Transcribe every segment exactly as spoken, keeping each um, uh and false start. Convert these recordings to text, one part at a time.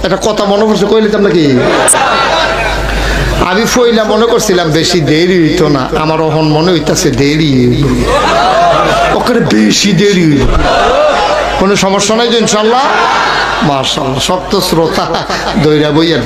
একটা কথা মনে পড়ছে কইলে তো নাকি আমি ফইলা মনে করছিলাম বেশি দেরি হইতো না, আমার অহন মনে হইতাছে দেরি ওখানে বেশি দেরি হইব। কোনো সমস্যা নাই তো ইনশাল্লাহ? মাশাআল্লাহ, শক্ত শ্রোতা দইরা বইয়ের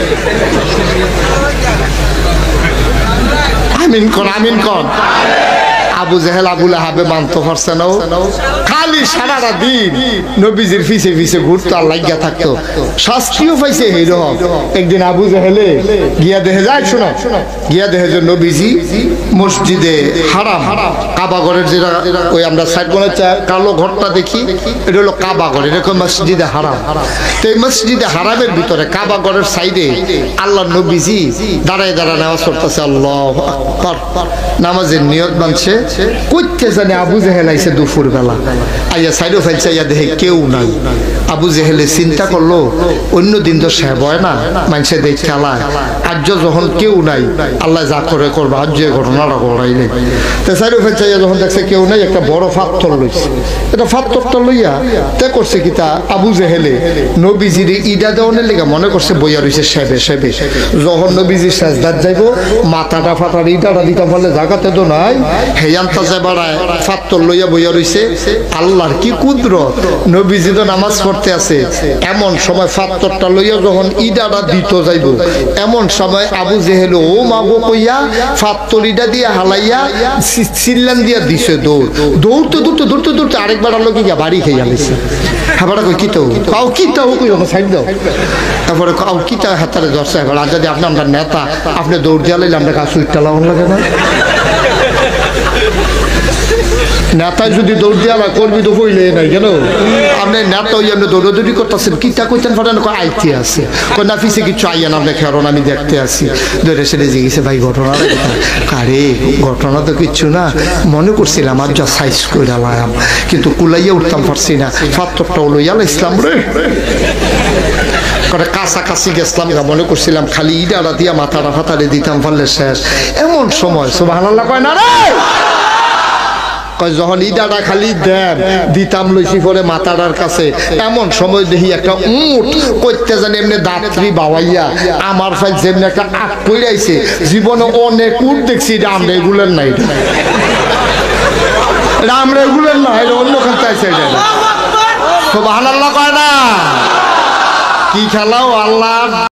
আমিন কর, আমিন কর। আবু জেহেল আবু লাহাবে মানতে পারছে না, খালি সারাটা দিন নবীজির পিছে পিছে ঘুরতো আর লাগিয়া থাকতো, শাস্তিও পাইছে এইরকম। একদিন আবু জেহেলে গিয়া দেখে যায়, শোনো, গিয়া দেখে যে নবীজি মসজিদে হারাম, কাবা ঘরের যেটা ওই আমরা সাইড কোণে কালো ঘরটা দেখি, এটা হলো কাবা ঘর, এরকম মসজিদে হারাম। তো এই মসজিদে হারামের ভিতরে কাবা ঘরের সাইডে আল্লাহ নবীজি দাঁড়ায় দাঁড়ায় নামাজ পড়তেছে, আল্লাহু আকবার, নামাজের নিয়ত বানছে। কইতে জানে আবু জেহেল আইছে দুপুর বেলা, আইয়া সাইডও ফেলছে, আইয়া দেখে কেউ নাই। আবু জেহেলে চিন্তা করলো অন্য দিন তো সে বয় না, মানুষে দেখ খেলায়, আজ যখন কেউ নাই আল্লাহ যা করে করবো, আজ যে ঘটনাটা ঘটাইলে। তো সাইডও ফেলছে, যখন দেখছে কেউ নাই, একটা বড় পাথর লইছে, এটা পাথরটা লইয়া তে করছে কি তা আবু জেহেলে নবীজির ইডা দেওয়ানের লেগে মনে করছে বইয়া রয়েছে সেবে সেবে। যখন নবীজির সাজদাত যাইব, মাথাটা ফাটার ইটাটা দিতে পারলে জাগাতে তো নাই, হেয়ান্তা যে বাড়ায় পাথর লইয়া বইয়া রয়েছে। আল্লাহর কি কুদরত, নবীজি তো নামাজ পড়তে আছে, এমন সময় পাথরটা লইয়া যখন ইডাটা দিত যাইব, এমন সময় আবু জেহেল ও মাগো কইয়া পাথর ইডা দিয়া হালাইয়া সিল্লান দিয়া দিছে দৌড়, দৌড়তে দৌড়তে দৌড়তে দৌড়তে আরেকবার আলো কি বাড়ি খেয়ে গেছে। খাবারটা কই কিতো কাউ কিতাও কই সাইড দাও, তারপরে কাউ কিতা হাতারে ধরছে। এবার আর যদি আপনি আমরা নেতা, আপনি দৌড় দিয়া লাইলে আমরা কাছে উঠতে লাগান লাগে না? নেতায় যদি দৌড় দিয়া না কর্মী তো কইলে নাই কেন? আপনি নেতা ওই আপনি দৌড়াদৌড়ি করতেছেন, কিতা কইতেন ফাটান আইতে আছে কই না পিছিয়ে কিছু আইয়ান আপনি খেয়ারন আমি দেখতে আসি। ধরে সেটা জিজ্ঞেসে ভাই ঘটনা কারে? ঘটনা তো কিচ্ছু না, মনে করছিলাম আর যা সাইজ করে লাগাম, কিন্তু কুলাইয়া উঠতাম পারছি না, পাথরটা লইয়া ইসলাম রে করে কাছাকাছি গেছিলাম, মনে করছিলাম খালি ইডাটা দিয়া মাথাটা ফাতারে দিতাম পারলে শেষ। এমন সময় সুবহানাল্লাহ কয় না রে, যখন ইডাটা খালি দেন দিতাম লইছি পরে মাথাটার কাছে, এমন সময় দেখি একটা উট করতে জানি এমনি দাঁতরি বাবাইয়া আমার ফাইল যেমনি একটা আট পড়াইছে। জীবনে অনেক উট দেখছি, রাম রেগুলার নাই, রাম রেগুলার না, এটা অন্য খান চাইছে। সুবহানাল্লাহ কয় না, কি খেলাও আল্লাহ।